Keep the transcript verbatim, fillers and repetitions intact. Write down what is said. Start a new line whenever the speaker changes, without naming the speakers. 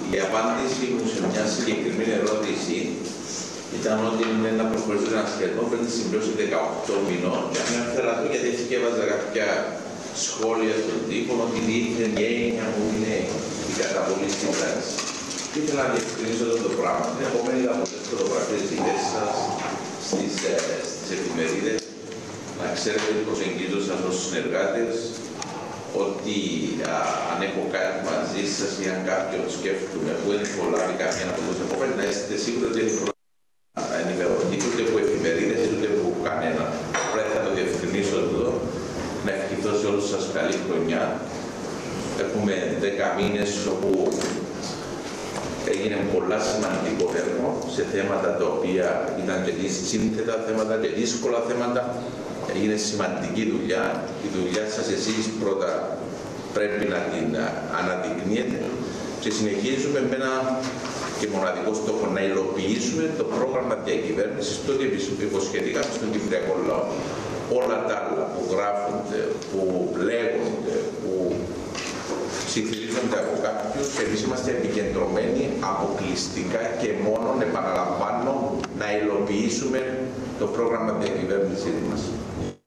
η απάντηση μου σε μια συγκεκριμένη ερώτηση ήταν ότι είναι να προχωρήσω ένα σχεδόν πριν τη συμπλήρωση δεκαοκτώ μηνών και ανέφερα το γιατί έβαζα κάποια σχόλια στον τύπο ότι δείχνει η έννοια μου είναι η καταβολή στην πράξη. Και ήθελα να διευκρινίσω αυτό το πράγμα. Την επόμενη θα αποτελέσω φωτογραφίες δικές σας στις, ε, στις εφημερίδες. Να ξέρετε ότι προσεγγίζω σας ως συνεργάτες, ότι α, αν έχω κάτι μαζί σας ή αν κάποιον σκέφτομαι που δεν έχω λάβει καμία από τους επόμενους, να είστε σίγουροι ότι δεν έχω να ενημερωθεί ούτε από εφημερίδες ούτε από κανένα. Πρέπει να το διευκρινίσω εδώ, να ευχηθώ σε όλους σας καλή χρονιά. Έχουμε δέκα μήνες όπου έγινε πολλά σημαντικό έργο σε θέματα τα οποία ήταν και σύνθετα θέματα και δύσκολα θέματα. Έγινε σημαντική δουλειά. Η δουλειά σας εσείς πρώτα πρέπει να την αναδεικνύετε και συνεχίζουμε με ένα και μοναδικό στόχο να υλοποιήσουμε το πρόγραμμα διακυβέρνησης το ότι υποσχεθήκαμε στον Κυπριακό λαό. Όλα τα άλλα που γράφονται, που λέγονται, που ψιθυρίζονται από κάποιους, εμείς είμαστε επικεντρωμένοι αποκλειστικά και μόνο, επαναλαμβάνω, να υλοποιήσουμε το πρόγραμμα διακυβέρνησης μας.